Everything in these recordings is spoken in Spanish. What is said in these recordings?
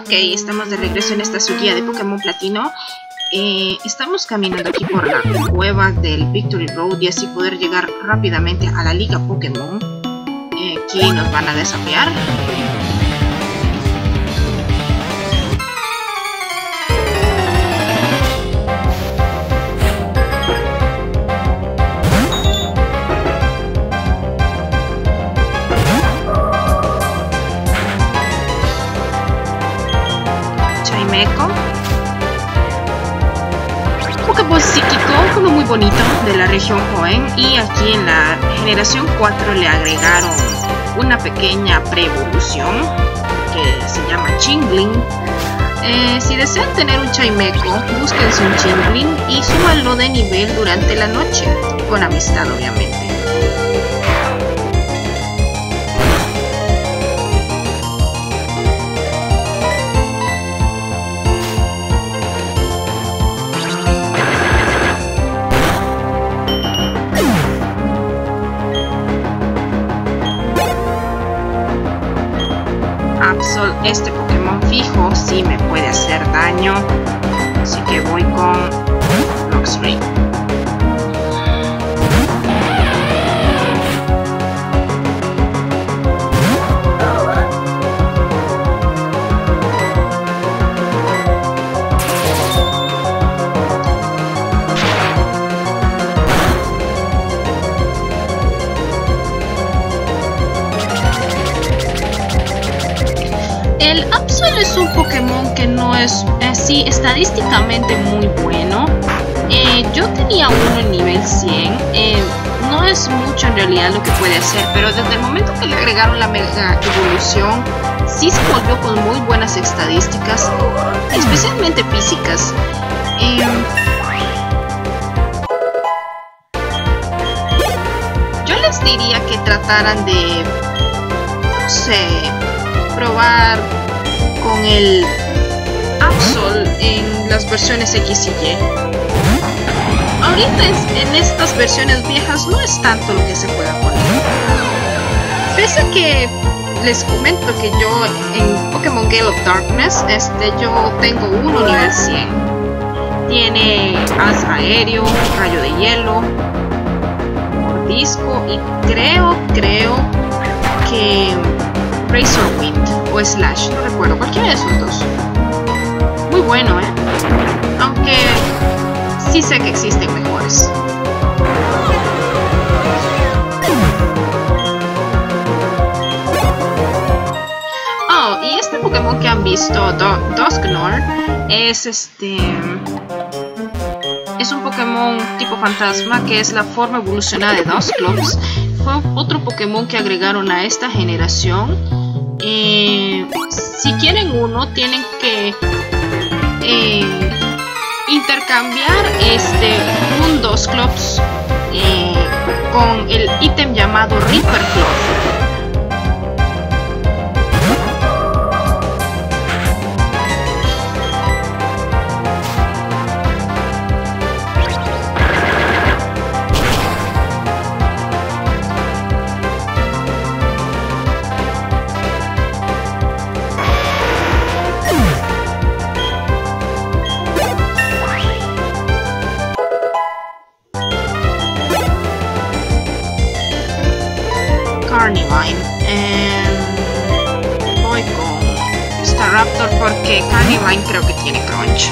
Ok, estamos de regreso en esta su guía de Pokémon Platino. Estamos caminando aquí por la cueva del Victory Road y así poder llegar rápidamente a la Liga Pokémon. Aquí nos van a desafiar. Pokéball psíquico, como muy bonito, de la región Hoenn, y aquí en la generación 4 le agregaron una pequeña pre-evolución que se llama Chingling. Si desean tener un Chimeco, búsquense un Chingling y súbanlo de nivel durante la noche, con amistad obviamente. Absol, este Pokémon fijo sí me puede hacer daño, así que voy con Luxray. El Absol es un Pokémon que no es así estadísticamente muy bueno. Yo tenía uno en nivel 100. No es mucho en realidad lo que puede hacer, pero desde el momento que le agregaron la mega evolución, sí se volvió con muy buenas estadísticas, especialmente físicas. Yo les diría que trataran de, no sé, probar con el Absol en las versiones X y Y. Ahorita en estas versiones viejas no es tanto lo que se pueda poner. Pese a que les comento que yo en Pokémon Gale of Darkness, yo tengo uno nivel 100. Tiene as aéreo, rayo de hielo, mordisco y creo que Razor Wind o Slash, no recuerdo, cualquiera de esos dos. Muy bueno, aunque sí sé que existen mejores. Oh, y este Pokémon que han visto, Dusknoir, es un Pokémon tipo fantasma que es la forma evolucionada de Dusclops. Fue otro Pokémon que agregaron a esta generación. Si quieren uno, tienen que intercambiar un Dusclops con el ítem llamado Reaper Cloth. Carnivine. Voy con Staraptor porque Carnivine creo que tiene Crunch.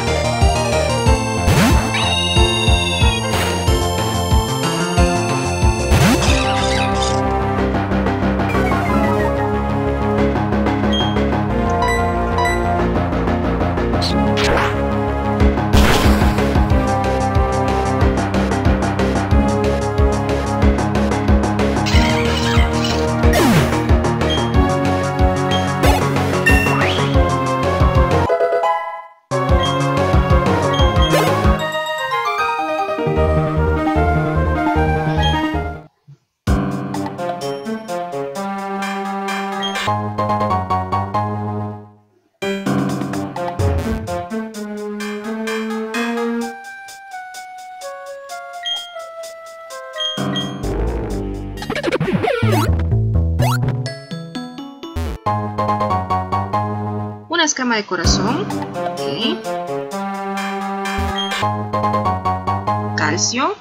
escama de corazón. Okay. Calcio.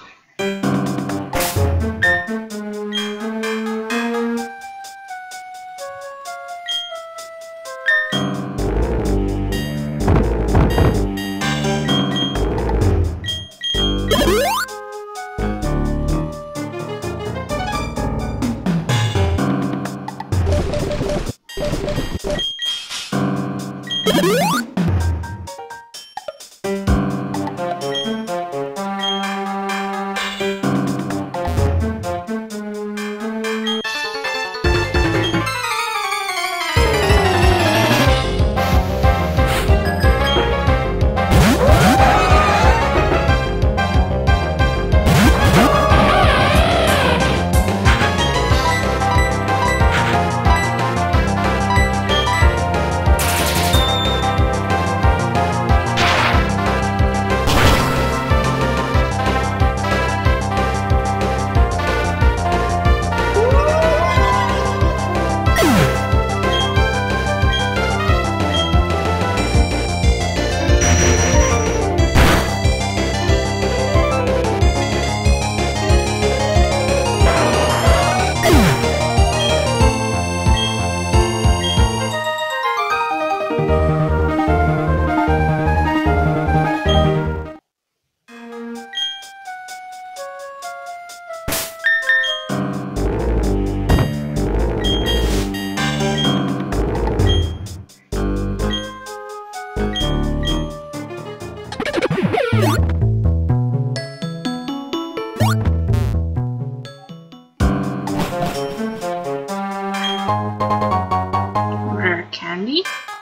Rare candy.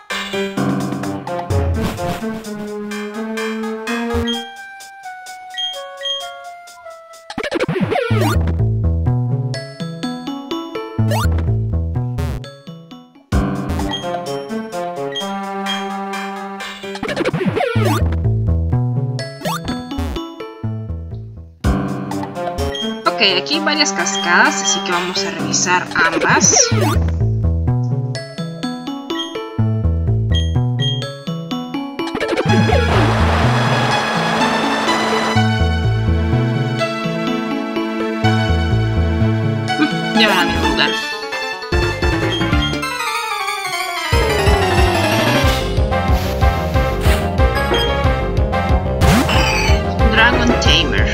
Ok, aquí hay varias cascadas, así que vamos a revisar ambas. Ya van a mi lugar. Dragon Tamer.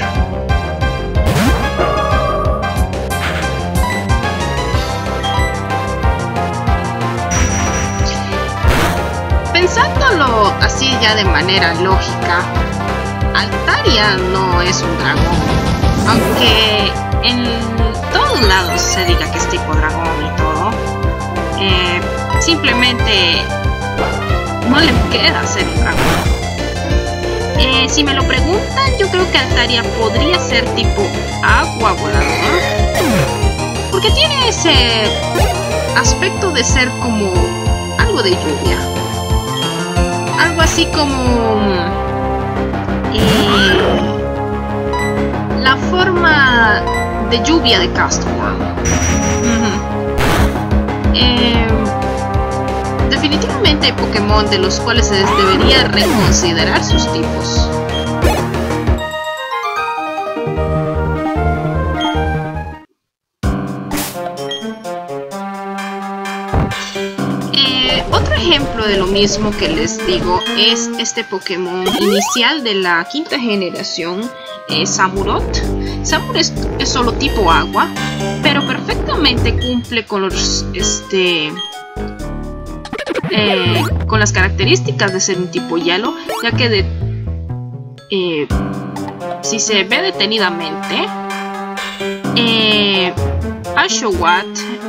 Pensándolo así ya de manera lógica, Altaria no es un dragón, aunque en todos lados se diga que es tipo dragón y todo. Simplemente no le queda ser un dragón. Si me lo preguntan, yo creo que Altaria podría ser tipo agua volador, porque tiene ese aspecto de ser como algo de lluvia, algo así como la forma de lluvia de Castworm. Definitivamente hay Pokémon de los cuales se debería reconsiderar sus tipos. Otro ejemplo de lo mismo que les digo es este Pokémon inicial de la quinta generación, Samurott. Samurott es solo tipo agua, pero perfectamente cumple con los con las características de ser un tipo hielo, ya que si se ve detenidamente, Oshawott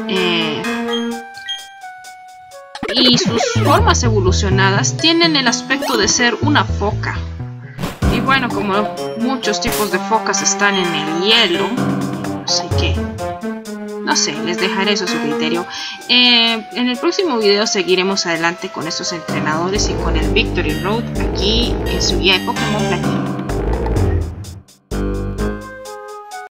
y sus formas evolucionadas tienen el aspecto de ser una foca. Y bueno, como muchos tipos de focas están en el hielo, así que no sé, les dejaré eso a su criterio. En el próximo video seguiremos adelante con estos entrenadores y con el Victory Road aquí en su guía de Pokémon Platinum.